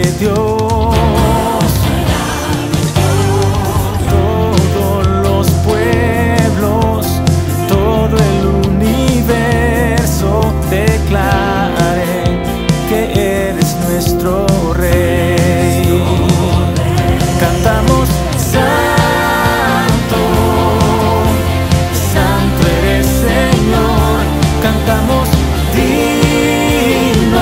Dios. Todos los pueblos, todo el universo declaren que eres nuestro Rey. Cantamos Santo, Santo eres Señor. Cantamos Digno,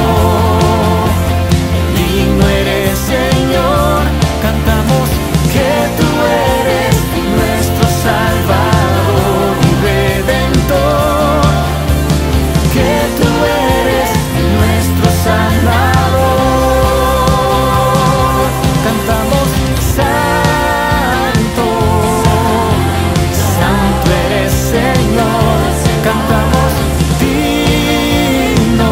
digno eres Señor. Cantamos que tú eres nuestro Salvador y Redentor, que tú eres nuestro Salvador. Cantamos Santo, Santo eres Señor. Cantamos Digno,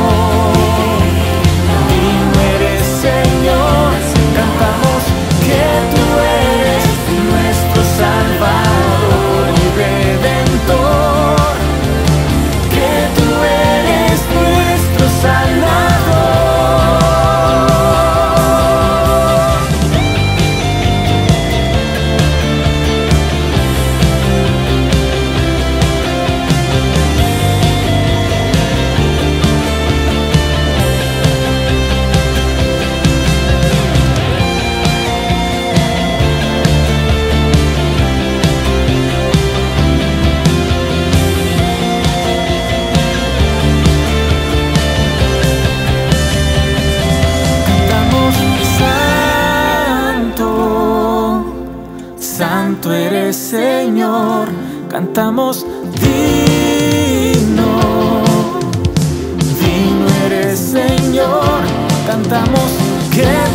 digno eres Señor. Cantamos que tú eres nuestro Salvador y Redentor, que tú eres nuestro Salvador. Cantamos Santo, Santo eres Señor. Cantamos Digno, digno eres Señor. Cantamos que